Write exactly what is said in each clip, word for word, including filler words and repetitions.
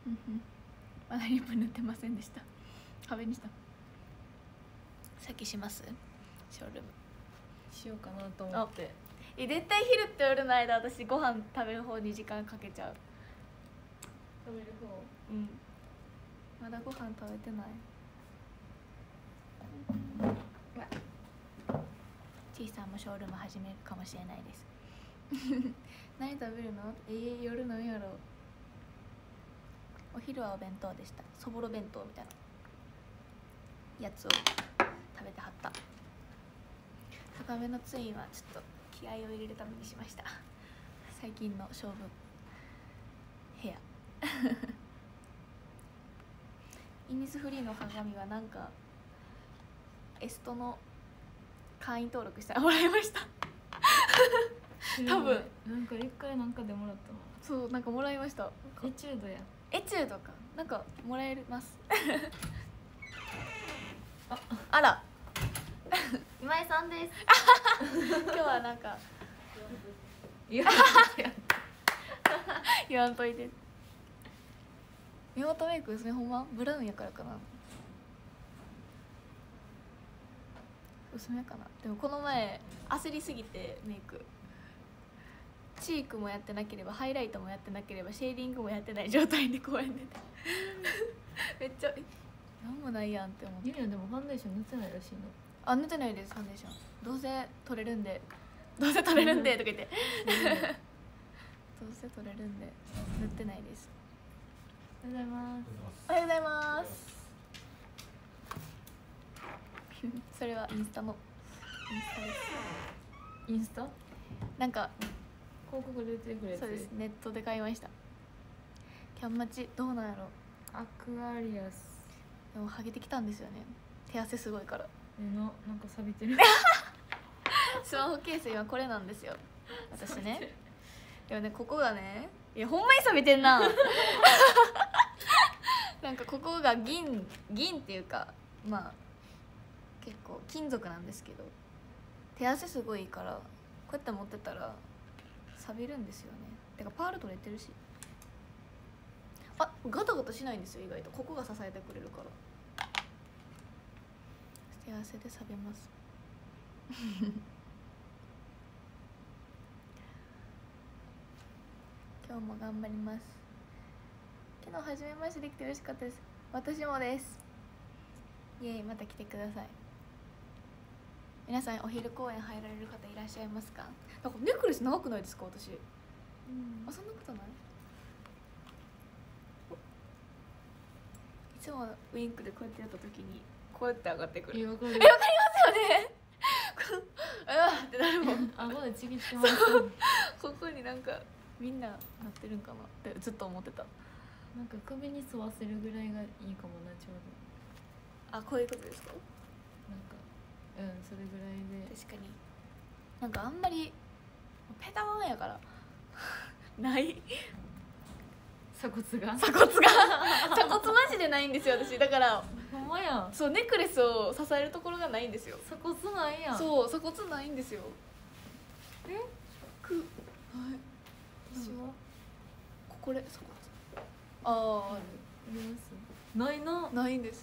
まだリップ塗ってませんでした。壁にした。先しますショールームしようかなと思って。 え絶対昼って夜の間私ご飯食べる方に時間かけちゃう。 食べる方。 うん、まだご飯食べてない。ちいさんもショールーム始めるかもしれないです何食べるの？えー、夜なんやろ。お昼はお弁当でした。そぼろ弁当みたいなやつを食べてはった。高めのツインはちょっと気合を入れるためにしました。最近の勝負部屋イニスフリーの鏡はなんかエストの会員登録したらもらいました多分なんか一回なんかでもらったの。 そうなんかもらいました。 エチュードや。 エチュードかなんかもらえますああら今井さんです今日はなんか言わんといて。目元メイクですね。ほんまブラウンやからかな。薄めかな。でもこの前焦りすぎてメイクチークもやってなければハイライトもやってなければシェーディングもやってない状態で公園でめっちゃえなんもないやんって思って。 ゆりはでもファンデーション塗ってないらしいの。 あ塗ってないです。ファンデーションどうせ取れるんでどうせ取れるんでとか言ってどうせ取れるんで塗ってないです。 おはようございます。 おはようございますそれはインスタのインスタです。 インスタなんか広告出てくるやつ。 そうです。ネットで買いました。キャンマチどうなんやろ。 アクアリアスでもハゲてきたんですよね。手汗すごいから。 えのなんか錆びてるスマホケース今これなんですよ私ね。でもねここがねいやほんまに錆びてんななんかここが銀銀っていうかまあ結構金属なんですけど手汗すごいからこうやって持ってたら錆びるんですよね。てかパール取れてるしあガタガタしないんですよ意外と。ここが支えてくれるから手汗で錆びます今日も頑張ります。昨日初めましてできて嬉しかったです。私もです。イエーイまた来てください。皆さんお昼公演入られる方いらっしゃいますか？なんかネックレス長くないですか私。うん、あそんなことない？いつもウインクでこうやってやった時にこうやって上がってくる。 えわかる。 えわかりますよねあーってなるもん顎でちぎってますここになんかみんななってるんかなってずっと思ってた。 なんか首に沿わせるぐらいがいいかもな。ちょうあこういうことですか？ どなんかうんそれぐらいで。 確かになんかあんまりペタワンやからない鎖骨が鎖骨が鎖骨マジでないんですよ私。だからほんまやん。 そうネックレスを支えるところがないんですよ。 鎖骨ないやん。 そう鎖骨ないんですよ。 えくはい私はここで鎖骨あああありますないな。 るないんです。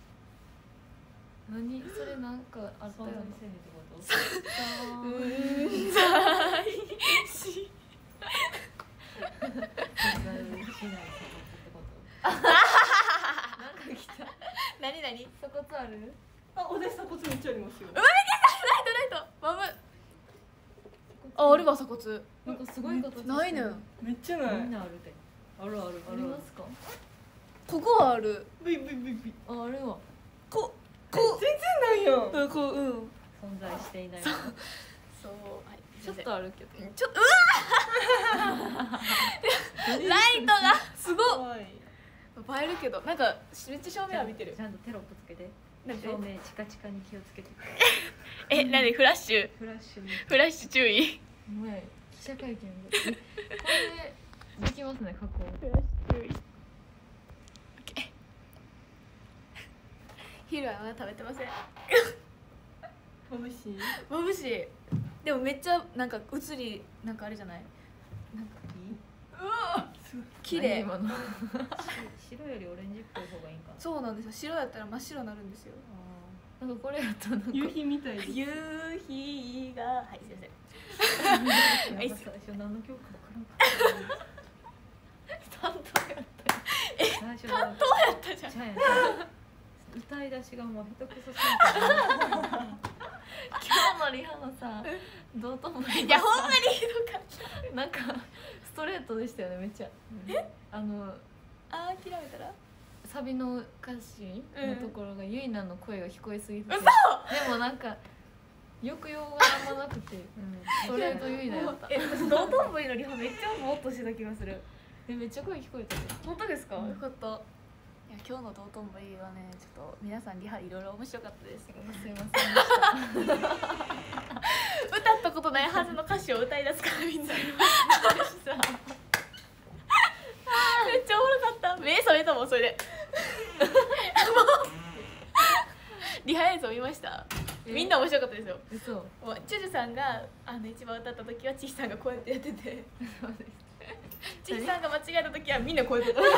何それなんかあったよな。 うーんざいし存在しない鎖骨ってことなんか来た。 何何鎖骨ある？ あ、私鎖骨めっちゃありますよ。 ライトライトマムああるわ鎖骨なんかすごい形してる。 ないねん。 めっちゃない。 みんなあるで。 あるあるありますか？ ここはある。 ブイブイブイブイ。 あ、あるわ。 ここ全然ないやん。 うんこううん存在していない。 そうはいちょっとあるけど。 ちょっとうわライトがすごっ怖い。 映えるけどなんかめっちゃ照明浴びてる。 ちゃんとテロップつけて。 なんで照明チカチカに気をつけて。 え何フラッシュフラッシュに。 フラッシュ注意。 前記者会見で。これできますね加工。 フラッシュ注意。オッケー。昼はまだ食べてません。 眩しい。 眩しい。でもめっちゃなんか映りなんかあれじゃない。なんかいい。うわ。す綺麗。 今の白よりオレンジっぽい方がいいんかな。 そうなんですよ。白やったら真っ白になるんですよ。 なんかこれやったらなんか夕日みたいです。 夕日が、はい、すいません。 最初何の曲か分からんかった担当やったよ。え、担当やったじゃん。 じゃあやな歌い出しがもう下手くそすぎて今日のリハのさどうともいやほんまにひどかっなんかストレートでしたよねめっちゃ。 えあのた。あー、諦めたら。 サビの歌詞のところがゆいなの声が聞こえすぎてて、 嘘。 でもなんか抑揚があんまなくてストレートゆいなやった。 え、私道頓堀のリハめっちゃぼーっとしてた気がする。 えめっちゃ声聞こえたね。 本当ですか？ うんよかった。いや、今日の道頓堀はね、ちょっと皆さんリハいろいろ面白かったです。 すいませんでした。 歌ったことないはずの歌詞を歌い出すからみんな。めっちゃおもろかった。目覚めたもんそれで。リハ映像見ました？みんな面白かったですよ。 嘘。 もうチュジュさんがあの一番歌った時はチヒさんがこうやってやってて、 そうです。 チヒさんが間違えた時はみんなこうやってた。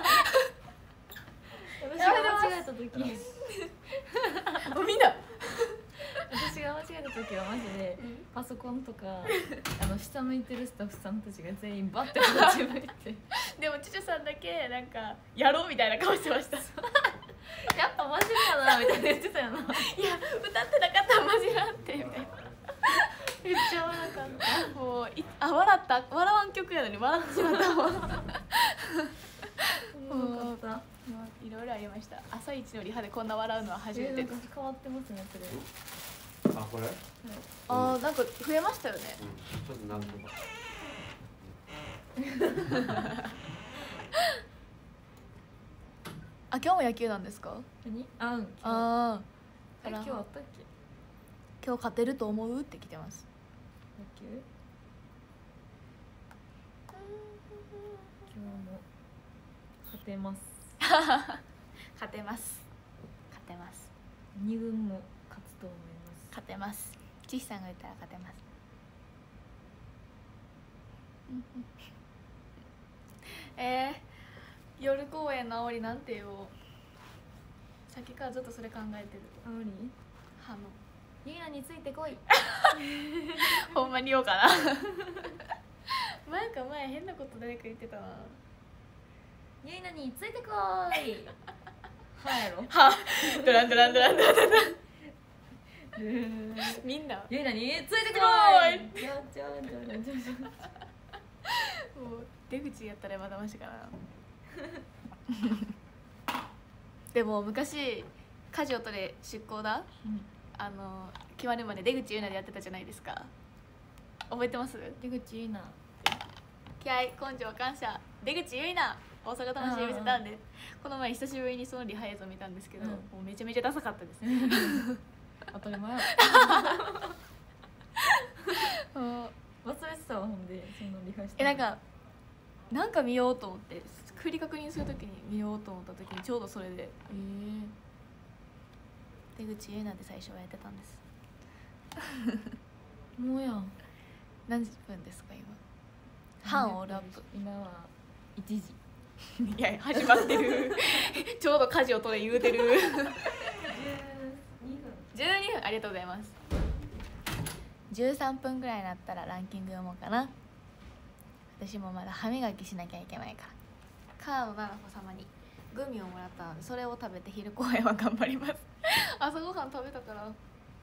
私が間違えた時もうみんな。 私が間違えた時はマジでパソコンとかあの下向いてるスタッフさんたちが全員バッてこっち向いてでもチュジュさんだけなんかやろうみたいな顔してました。いやっぱマジかなみたいな言ってたよな。 や歌ってなかったらマジなんてみたいな。 めっちゃ笑かった。 もういあ笑った笑わん曲やのに笑ってしまったもん。 おもろかった。 もういろいろありました。朝一のリハでこんな笑うのは初めてえなんか。変わってますねそれ。 あ、これ？ あーなんか増えましたよね。 うん、ちょっとなんとか。 あ、今日も野球なんですか？ 何？あうん。 ああ。 え今日あったっけ？ 今日勝てると思うって来てます。 野球？今日も勝てます。 勝てます。勝てます。 二軍も勝つと思います。 勝てます。チヒさんが言ったら勝てます。えー、夜公演の煽りなんて言おう。さっきからずっとそれ考えてる。 あおり？ 歯の。 ゆいなについてこい。 ほんまに言おうかな。前か前変なこと誰か言ってたな。 ゆいなについてこい。はやろ。 はドランドランドランドランドラン。みんなゆいなについてこい。じゃじゃじゃじゃじゃ。 もう出口やったらまだましかな。でも昔家事を取れ出向だ、 うんあの決まるまで出口ゆいなでやってたじゃないですか。覚えてます？ 出口ゆいな。 気合根性感謝出口ゆいな大阪魂見せたんで、この前久しぶりにそのリハ映像見たんですけど、 うんもうめちゃめちゃダサかったです。 当たり前やろ。 もう忘れてたわほんでそのリハして。 えなんかなんか見ようと思って振り確認するときに見ようと思ったときにちょうどそれで、 え出口ゆいなで最初はやってたんです。 ー、もうやん。 何分ですか今？半オールアップ。 今はいちじ。 いや始まってる。ちょうど家事を取れ言うてる。じゅうにふんありがとうございます。じゅうさんぷんぐらいになったらランキング読もうかな。私もまだ歯磨きしなきゃいけないから。川野奈々子様にグミをもらったのでそれを食べて昼公演は頑張ります。朝ごはん食べたから。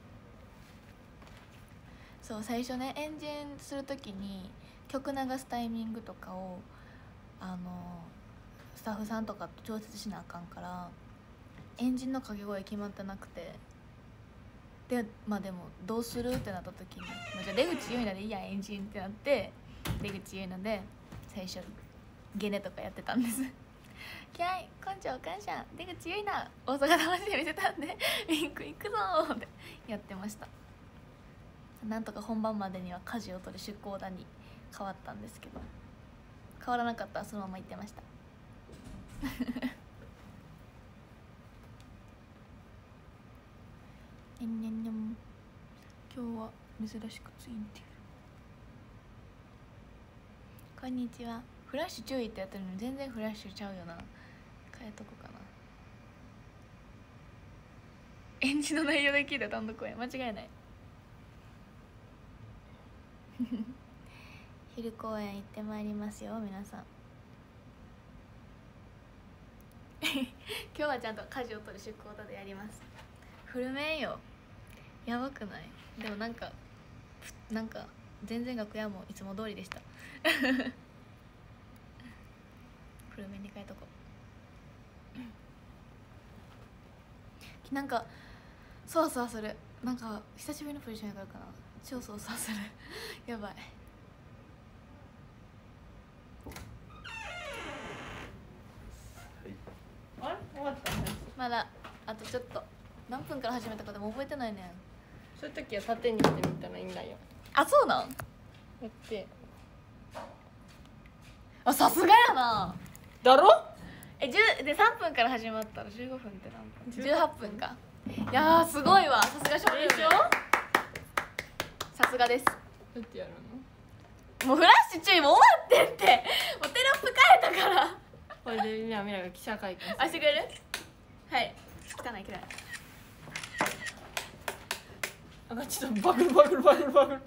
そう最初ねエンジンする時に曲流すタイミングとかをあのスタッフさんとかと調節しなあかんからエンジンの掛け声決まってなくて、でまあでもどうするってなった時に、まあ、じゃあ出口ゆいなでいいやエンジンってなって出口ゆいなで最初ゲネとかやってたんです。気合根性感謝出口ゆいな大阪魂見せたんでリンク行くぞーってやってました。なんとか本番までには舵を取る出向だに変わったんですけど、変わらなかったらそのまま行ってました。にゃんにゃんにゃん。今日は珍しくツインテール。こんにちは。 フラッシュ注意ってやってるのに全然フラッシュちゃうよな。変えとこうかな。演じの内容で聞いた単独公演間違いない。昼公演行ってまいりますよ皆さん。今日はちゃんと家事を取る出向でやります。フルメインよ、やばくない？でもなんかなんか全然楽屋もいつも通りでした。フルメインに変えとこう。なんかそわそわする。なんか久しぶりのポジションやからかな、超そわそわする。やばい。 あれ終わったね。 まだあとちょっと。何分から始めたかでも覚えてないねん。 そういう時は縦にしてみたらいいんだよ。 あ、そうなん？ やってあ、さすがやな。 だろ。 え、じゅうでさんぷんから始まったらじゅうごふんって何分？じゅうはっぷんか。 じいやーすごいわ、さすがショールーム。 でしょ。 さすがです。 どうやってやるの？ もうフラッシュ注意も終わってんって。もうテロップ変えたから。 これでみなみなが記者会見する。 あ、してくれる？はい。汚い汚い。 あ、ちょっとバグルバグルバグルバグル。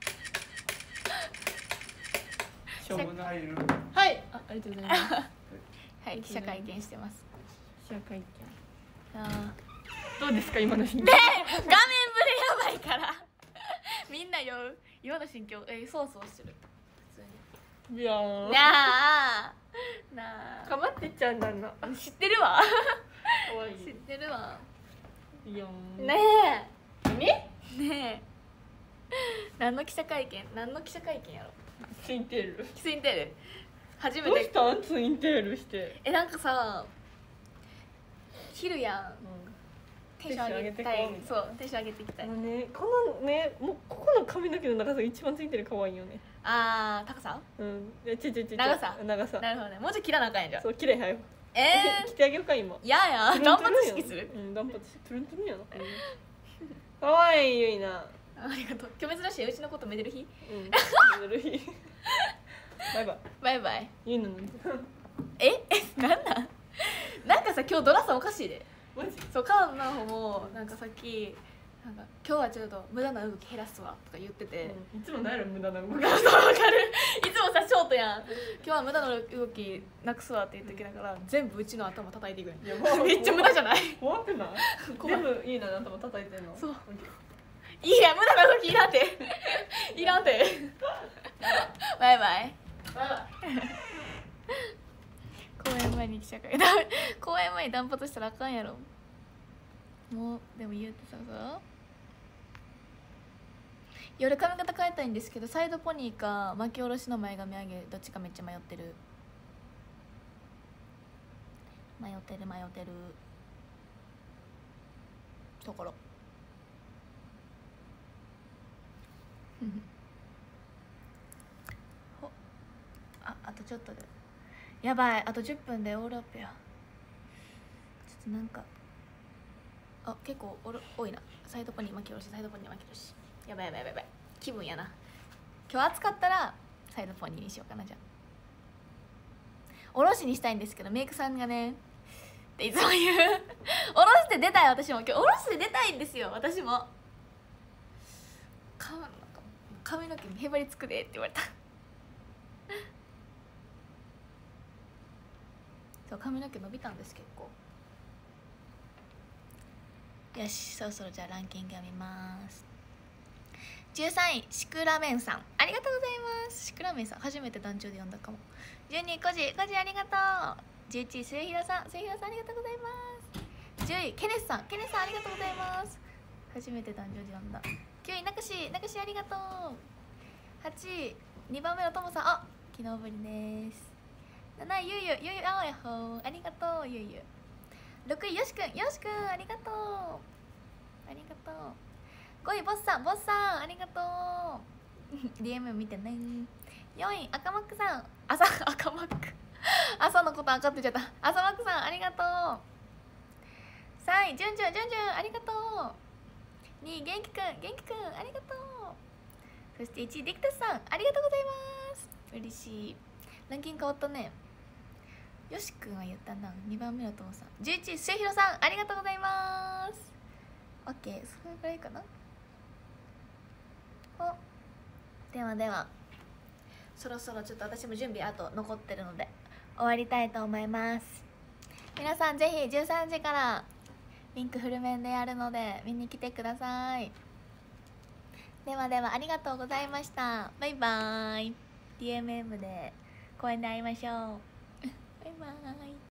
しょうもない。 入る。 はい。あ、ありがとうございます。 はい、記者会見してます。 記者会見。 あーどうですか今の心境？ で、画面ブレやばいからみんな酔う。今の心境、え、そうそうしてる普通いやー。 に。なあなあ、 かまってちゃんだな。 知ってるわ。 かわい知ってるわ。 い。いやー。 ね何？ えねえ何の記者会見、何の記者会見やろ。 ツインテール。 ツインテール初めどうしてたん？ツインテールして。 え、なんかさ昼やん、テンション上げたい。 テンション上げてこうみたいな。 そう、テンション上げていきたい。 あのね、このね、もうここの髪の毛の長さが一番ついてる可愛いよね。 あー、高さうん。え、ちょちょちょ。 長さ長さ。 なるほどね。もうちょい切らなあかんやんじゃん。 そう、綺麗はよ。 え着てあげようか今。 ー、やや断髪式する。 うん、断髪式。トゥルントゥルンやな。可愛いゆいな。 ありがとう。今日珍しいうちのことめでる日。 うん。ぬるい。バイバイ。 バイバイ。 ゆいなのに。 ええ、なんなんなんかさ、今日ドラさんおかしいで。 マジ？ そう、カーンナホもなんかさっきなんか今日はちょっと無駄な動き減らすわとか言ってて、 いつも何やろ無駄な動き。 そう、わかる。いつもさショートやん。今日は無駄な動きなくすわって言ってきながら全部うちの頭叩いていくんや。めっちゃ無駄じゃない？ 怖くない？ 怖い全部いいな頭叩いてんの。 そう。いいや、無駄な動きいらんて。いらんて。バイバイ。 バイバイ。 公演前に記者会見。公演前に断髪したらあかんやろ。もうでも言うてささ、夜髪型変えたいんですけどサイドポニーか巻き下ろしの前髪上げどっちかめっちゃ迷ってる。迷ってる迷ってるところ。ほああとちょっとでやばい。あとじゅっぷんでオールアップや。ちょっとなんかあ、結構おろ多いな。サイドポニー巻き下ろし、サイドポニー巻き下ろし。やばいやばいやばいやばい。気分やな。今日暑かったらサイドポニーにしようかな。じゃあおろしにしたいんですけどメイクさんがねっていつも言う。おろして出たい。私も今日おろして出たいんですよ。私もかなんか髪の毛へばりつくでって言われた。そう、髪の毛伸びたんです結構。よし、そろそろじゃあランキング読みます。じゅうさんいシクラメンさん、ありがとうございます。シクラメンさん初めて団長で読んだかも。じゅうにいコジコジありがとう。じゅういちい末平さん、末平さんありがとうございます。じゅういケネスさん、ケネスさんありがとうございます。初めて誕生日なんだ。きゅういなくしなくしありがとう。はちいにばんめのともさん、あ、昨日ぶりです。なないゆうゆゆうゆあおやほー、ありがとうゆうゆ。ろくいよしくん、よしくんありがとうありがとう。ごいボスさん、ボスさんありがとう。ディーエム 見てね。よんい赤マックさん、朝赤マック朝のこと赤って言っちゃった。朝マックさんありがとう。さんいじゅんじゅんじゅんじゅんありがとう。にい元気くん、元気くんありがとう。そしていちいディクタスさんありがとうございます。嬉しい。 ランキング変わったね。よしくんは言ったな。にばんめのともさん、じゅういちい末広さんありがとうございます。オッケー、それぐらいかな。おではではそろそろちょっと私も準備あと残ってるので終わりたいと思います。皆さんぜひじゅうさんじからリンクフル面でやるので見に来てください。ではではありがとうございました。バイバーイ。 ディーエムエム で公園で会いましょう。バイバーイ。